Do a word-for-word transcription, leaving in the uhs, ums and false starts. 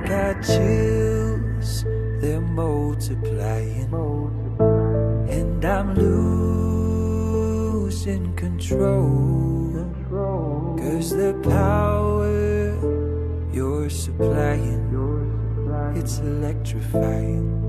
got chills, they're multiplying, and I'm losing control, 'cause the power you're supplying, it's electrifying.